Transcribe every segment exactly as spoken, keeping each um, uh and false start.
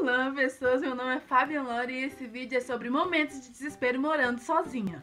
Olá pessoas, meu nome é Fabiana Lore e esse vídeo é sobre momentos de desespero morando sozinha.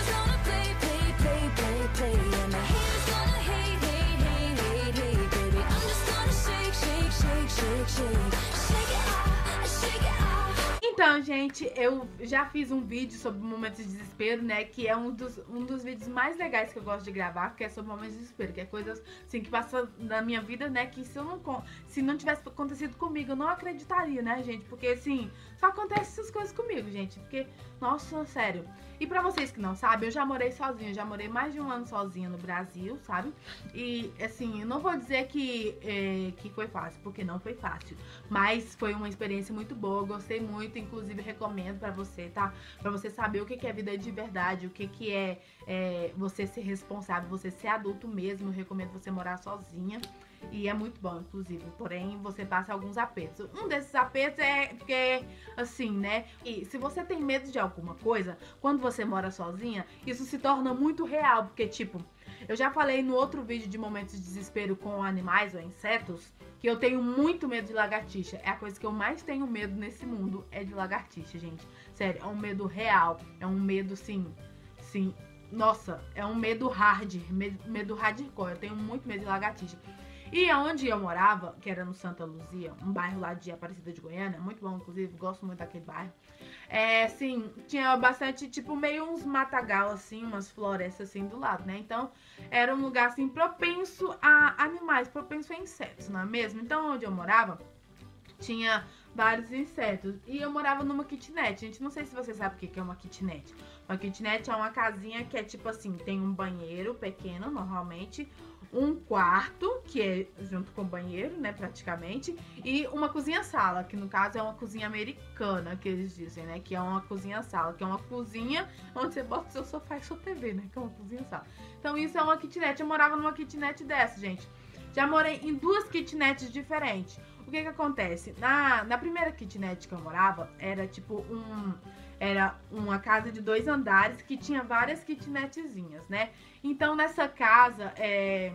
Então, gente, eu já fiz um vídeo sobre momentos de desespero, né, que é um dos, um dos vídeos mais legais que eu gosto de gravar, que é sobre momentos de desespero, que é coisas, assim, que passam na minha vida, né, que se eu não, se não tivesse acontecido comigo, eu não acreditaria, né, gente, porque, assim, só acontece essas coisas comigo, gente, porque, nossa, sério. E pra vocês que não sabem, eu já morei sozinha, já morei mais de um ano sozinha no Brasil, sabe, e, assim, eu não vou dizer que, é, que foi fácil, porque não foi fácil, mas foi uma experiência muito boa, eu gostei muito, inclusive recomendo pra você, tá? Pra você saber o que que é vida de verdade, o que que é, é você ser responsável, você ser adulto mesmo. Eu recomendo você morar sozinha e é muito bom, inclusive. Porém, você passa alguns apertos. Um desses apertos é porque, assim, né? E se você tem medo de alguma coisa, quando você mora sozinha, isso se torna muito real, porque, tipo, eu já falei no outro vídeo de momentos de desespero com animais ou insetos, que eu tenho muito medo de lagartixa. É a coisa que eu mais tenho medo nesse mundo, é de lagartixa, gente. Sério, é um medo real. É um medo, sim, sim. Nossa, é um medo hard, medo, medo hardcore. Eu tenho muito medo de lagartixa. E onde eu morava, que era no Santa Luzia, um bairro lá de Aparecida de Goiânia, muito bom, inclusive, gosto muito daquele bairro. É, assim, tinha bastante, tipo, meio uns matagal, assim, umas florestas, assim, do lado, né? Então, era um lugar, assim, propenso a animais, propenso a insetos, não é mesmo? Então, onde eu morava, tinha vários insetos. E eu morava numa kitnet. Gente, não sei se você sabe o que é uma kitnet. Uma kitnet é uma casinha que é, tipo assim, tem um banheiro pequeno, normalmente, um quarto, que é junto com o banheiro, né, praticamente, e uma cozinha-sala, que no caso é uma cozinha americana, que eles dizem, né, que é uma cozinha-sala, que é uma cozinha onde você bota o seu sofá e sua T V, né, que é uma cozinha-sala. Então isso é uma kitnet, eu morava numa kitnet dessa, gente. Já morei em duas kitnets diferentes. O que que acontece? Na, na primeira kitnet que eu morava, era tipo um... Era uma casa de dois andares que tinha várias kitnetzinhas, né? Então, nessa casa, é,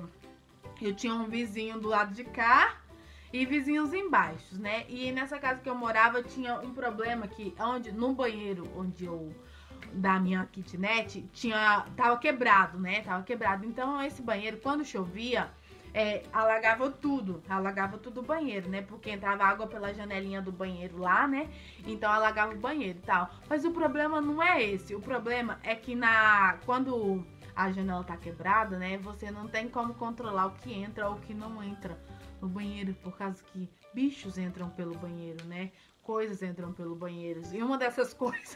eu tinha um vizinho do lado de cá e vizinhos embaixo, né? E nessa casa que eu morava, tinha um problema que, onde, no banheiro onde eu... da minha kitnet, tinha, tava quebrado, né? Tava quebrado. Então, esse banheiro, quando chovia... É, alagava tudo, alagava tudo o banheiro, né? Porque entrava água pela janelinha do banheiro lá, né? Então alagava o banheiro e tal. Mas o problema não é esse. O problema é que na quando a janela tá quebrada, né? Você não tem como controlar o que entra ou o que não entra no banheiro, por causa que bichos entram pelo banheiro, né? Coisas entram pelo banheiro. E uma dessas coisas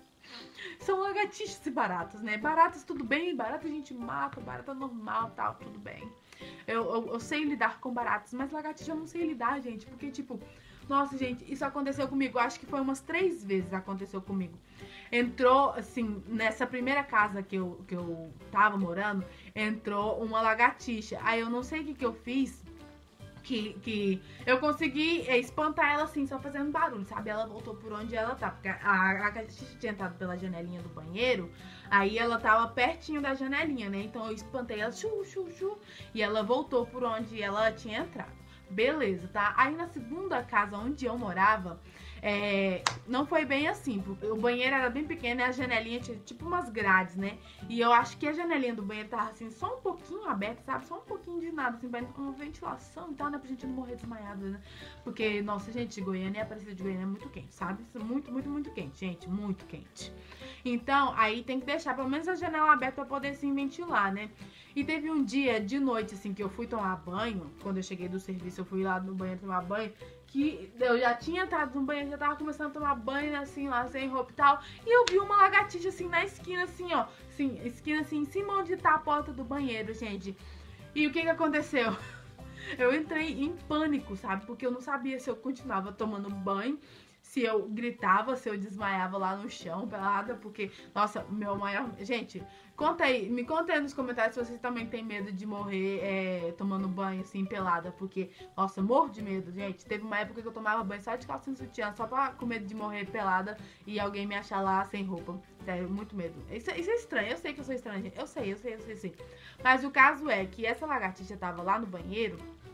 são lagartixas e baratas, né? Baratas tudo bem, barata a gente mata, barata normal, tal, tudo bem. Eu, eu, eu sei lidar com baratas, mas lagartixa eu não sei lidar, gente. Porque, tipo, nossa, gente, isso aconteceu comigo. Acho que foi umas três vezes aconteceu comigo. Entrou, assim, nessa primeira casa que eu, que eu tava morando, entrou uma lagartixa. Aí eu não sei o que que eu fiz. Que, que eu consegui espantar ela assim, só fazendo barulho, sabe? Ela voltou por onde ela tá, porque a, a lagartixa tinha entrado pela janelinha do banheiro, aí ela tava pertinho da janelinha, né? Então eu espantei ela, chu, chu, chu, e ela voltou por onde ela tinha entrado. Beleza, tá? Aí na segunda casa onde eu morava, é, não foi bem assim, porque o banheiro era bem pequeno e a janelinha tinha tipo umas grades, né? E eu acho que a janelinha do banheiro tava assim, só um pouquinho aberta, sabe? Só um pouquinho de nada, assim, uma ventilação e tal, né? Pra gente não morrer desmaiado, né? Porque, nossa, gente, de Goiânia e Aparecida de Goiânia é muito quente, sabe? Muito, muito, muito quente, gente, muito quente. Então, aí tem que deixar pelo menos a janela aberta pra poder, assim, ventilar, né? E teve um dia de noite, assim, que eu fui tomar banho, quando eu cheguei do serviço, eu fui lá no banheiro tomar banho, que eu já tinha entrado no banheiro, já tava começando a tomar banho, assim, lá, sem roupa e tal, e eu vi uma lagartixa, assim, na esquina, assim, ó, assim, esquina, assim, em cima onde tá a porta do banheiro, gente. E o que que aconteceu? Eu entrei em pânico, sabe, porque eu não sabia se eu continuava tomando banho, se eu gritava, se eu desmaiava lá no chão, pelada, porque, nossa, meu maior... Gente, conta aí, me conta aí nos comentários se vocês também têm medo de morrer é, tomando banho, assim, pelada, porque, nossa, morro de medo, gente. Teve uma época que eu tomava banho só de calcinha e sutiã, só pra, com medo de morrer pelada e alguém me achar lá sem roupa. Sério, muito medo. Isso, isso é estranho, eu sei que eu sou estranha, gente. Eu sei, eu sei, eu sei, eu sei. Mas o caso é que essa lagartixa tava lá no banheiro.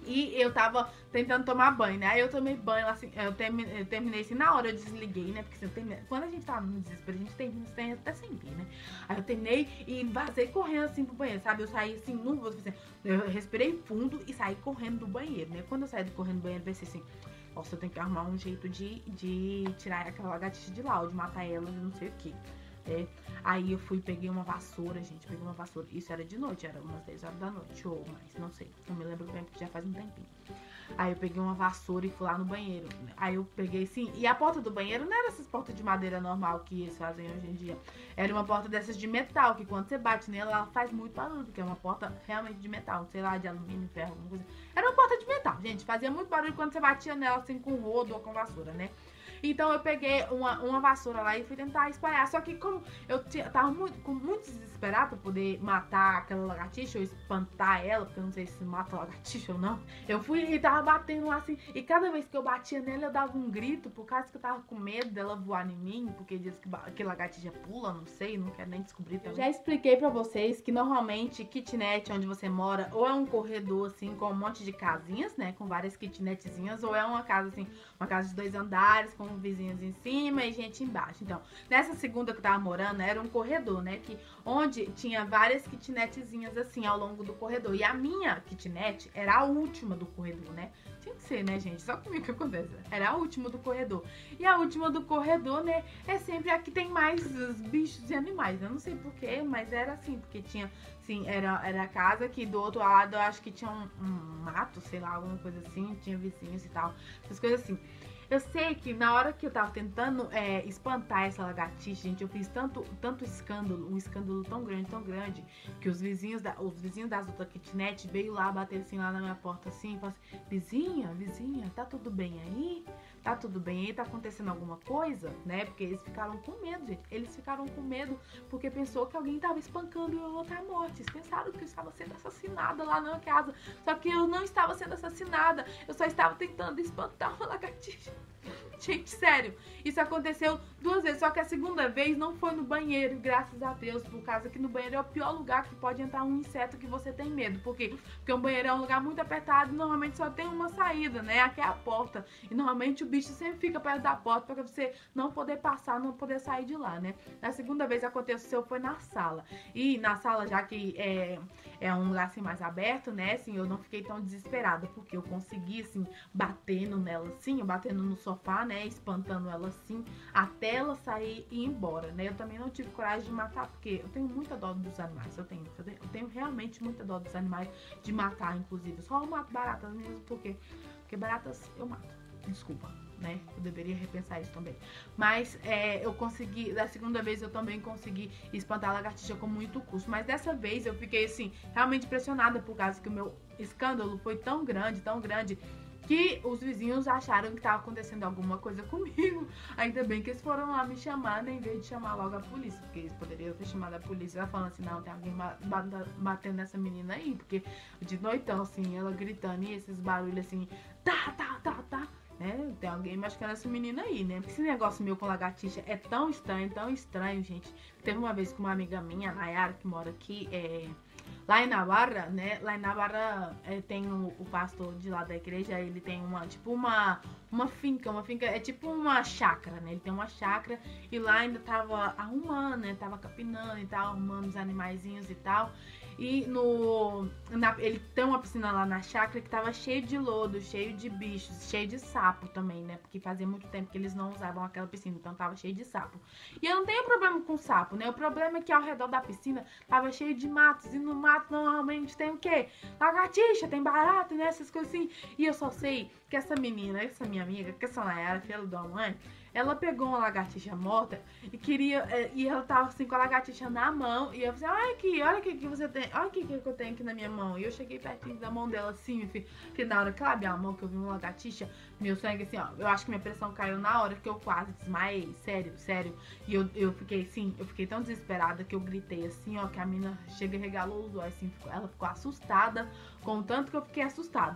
E eu tava tentando tomar banho, né? Aí eu tomei banho, assim, eu terminei, eu terminei assim, na hora eu desliguei, né? Porque assim, eu terminei, quando a gente tá no desespero, a gente termina, tem até sem vir, né? Aí eu terminei e vazei correndo assim pro banheiro, sabe? Eu saí assim, não vou assim, eu respirei fundo e saí correndo do banheiro, né? Quando eu saí correndo do banheiro, eu pensei assim, nossa, eu tenho que arrumar um jeito de, de tirar aquela lagartixa de lá, ou de matar ela, de não sei o que. É. Aí eu fui, peguei uma vassoura, gente, peguei uma vassoura, isso era de noite, era umas dez horas da noite, ou mais, não sei, não me lembro bem, porque já faz um tempinho. Aí eu peguei uma vassoura e fui lá no banheiro, aí eu peguei assim, e a porta do banheiro não era essas portas de madeira normal que eles fazem hoje em dia, era uma porta dessas de metal, que quando você bate nela, ela faz muito barulho, porque é uma porta realmente de metal, sei lá, de alumínio, ferro, alguma coisa. Era uma porta de metal, gente, fazia muito barulho quando você batia nela assim com rodo ou com vassoura, né? Então eu peguei uma, uma vassoura lá e fui tentar espalhar. Só que como eu, tinha, eu tava muito, com muito desesperada pra poder matar aquela lagartixa ou espantar ela, porque eu não sei se mata a lagartixa ou não. Eu fui e tava batendo lá assim. E cada vez que eu batia nela, eu dava um grito, por causa que eu tava com medo dela voar em mim. Porque diz que, que lagartixa pula, não sei, não quero nem descobrir também. Eu já expliquei pra vocês que normalmente kitnet onde você mora ou é um corredor assim com um monte de casinhas, né? Com várias kitnetzinhas, ou é uma casa assim, uma casa de dois andares com vizinhos em cima e gente embaixo. Então, nessa segunda que eu tava morando, era um corredor, né? Que, onde tinha várias kitnetzinhas assim ao longo do corredor. E a minha kitnet era a última do corredor, né? Tinha que ser, né, gente? Só comigo que acontece. Era a última do corredor. E a última do corredor, né, é sempre a que tem mais os bichos e animais. Eu não sei porquê, mas era assim, porque tinha, assim, era, era a casa que do outro lado eu acho que tinha um, um mato, sei lá, alguma coisa assim, tinha vizinhos e tal, essas coisas assim. Eu sei que na hora que eu tava tentando é, espantar essa lagartixa, gente, eu fiz tanto, tanto escândalo, um escândalo tão grande, tão grande, que os vizinhos, da, os vizinhos das outras kitnet veio lá bater assim lá na minha porta assim, e falaram assim, vizinha, vizinha, tá tudo bem aí? Tá tudo bem aí? Tá acontecendo alguma coisa? Né? Porque eles ficaram com medo, gente. Eles ficaram com medo porque pensou que alguém tava espancando eu outra morte. Eles pensaram que eu estava sendo assassinada lá na casa. Só que eu não estava sendo assassinada. Eu só estava tentando espantar uma lagartixa. Gente, sério, isso aconteceu duas vezes, só que a segunda vez não foi no banheiro, graças a Deus, por causa que no banheiro é o pior lugar que pode entrar um inseto que você tem medo. Por quê? Porque um banheiro é um lugar muito apertado e normalmente só tem uma saída, né? Aqui é a porta. E normalmente o bicho sempre fica perto da porta para você não poder passar, não poder sair de lá, né? Na segunda vez aconteceu foi na sala. E na sala, já que é, é um lugar assim mais aberto, né? Assim, eu não fiquei tão desesperada, porque eu consegui, assim, batendo nela assim, batendo no sofá, né, espantando ela assim, até ela sair e ir embora, né? Eu também não tive coragem de matar, porque eu tenho muita dó dos animais, eu tenho, eu tenho realmente muita dó dos animais, de matar, inclusive. Só eu mato baratas mesmo, porque, porque baratas eu mato, desculpa, né? Eu deveria repensar isso também. Mas é, eu consegui, da segunda vez eu também consegui espantar a lagartixa com muito custo, mas dessa vez eu fiquei, assim, realmente impressionada, por causa que o meu escândalo foi tão grande, tão grande, que os vizinhos acharam que estava acontecendo alguma coisa comigo. Ainda bem que eles foram lá me chamar, né, em vez de chamar logo a polícia, porque eles poderiam ter chamado a polícia. Ela falando assim, não, tem alguém batendo nessa menina aí, porque de noitão, assim, ela gritando e esses barulhos assim, tá, tá, tá, tá, né, tem alguém machucando essa menina aí, né. Esse negócio meu com lagartixa é tão estranho, tão estranho, gente. Teve uma vez com uma amiga minha, Nayara, que mora aqui, é... lá em Navarra, né? Lá em Navarra é, tem o, o pastor de lá da igreja, ele tem uma, tipo uma, uma finca, uma finca, é tipo uma chácara, né? Ele tem uma chácara e lá ainda tava arrumando, né? Tava capinando e tal, arrumando os animaizinhos e tal. E no, na, ele tem uma piscina lá na chácara que tava cheio de lodo, cheio de bichos, cheio de sapo também, né? Porque fazia muito tempo que eles não usavam aquela piscina, então tava cheio de sapo. E eu não tenho problema com sapo, né? O problema é que ao redor da piscina tava cheio de matos. E no mato normalmente tem o quê? Lagartixa, tem barata, né? Essas coisas assim. E eu só sei que essa menina, essa minha amiga, que essa Nayara, filha da mãe, ela pegou uma lagartixa morta e queria. E ela tava assim com a lagartixa na mão. E eu falei, olha aqui, olha o que, que você tem. Olha o que, que eu tenho aqui na minha mão. E eu cheguei pertinho da mão dela assim, meu filho. Porque na hora que ela abriu a mão, que eu vi uma lagartixa, meu sangue assim, ó. Eu acho que minha pressão caiu na hora que eu quase desmaiei. Sério, sério. E eu, eu fiquei assim, eu fiquei tão desesperada que eu gritei assim, ó. Que a menina chega e regalou os olhos assim. Ela ficou assustada, com o tanto que eu fiquei assustada.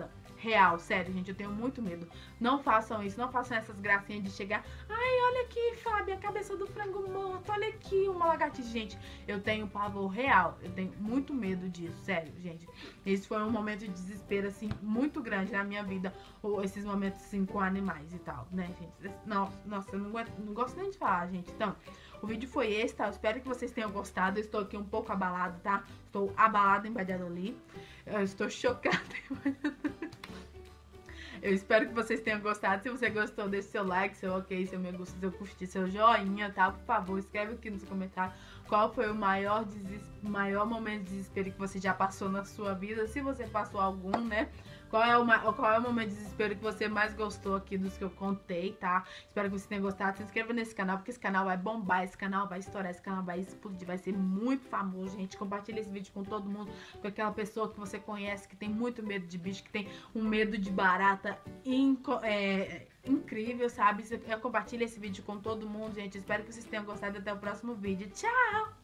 real, sério, gente, eu tenho muito medo. Não façam isso, não façam essas gracinhas de chegar, ai, olha aqui, Fábio, a cabeça do frango morto, olha aqui, uma lagartixa. Gente, eu tenho pavor real, eu tenho muito medo disso, sério, gente. Esse foi um momento de desespero, assim, muito grande na minha vida, ou esses momentos, assim, com animais e tal, né, gente. Nossa, nossa eu não, aguento, não gosto nem de falar, gente. Então, o vídeo foi esse, tá? Eu espero que vocês tenham gostado. Eu estou aqui um pouco abalado, tá? Estou abalada em Valladolid. Eu estou chocada em Valladolid. Eu espero que vocês tenham gostado. Se você gostou, deixe seu like, seu ok, seu me gusta, seu curtir, seu joinha, tá? Por favor, escreve aqui nos comentários qual foi o maior, maior momento de desespero que você já passou na sua vida. Se você passou algum, né? Qual é, o, qual é o momento de desespero que você mais gostou aqui dos que eu contei, tá? Espero que você tenha gostado. Se inscreva nesse canal, porque esse canal vai bombar, esse canal vai estourar, esse canal vai explodir, vai ser muito famoso, gente. Compartilha esse vídeo com todo mundo, com aquela pessoa que você conhece, que tem muito medo de bicho, que tem um medo de barata inco, é, incrível, sabe? Eu compartilho esse vídeo com todo mundo, gente. Espero que vocês tenham gostado. Até o próximo vídeo. Tchau!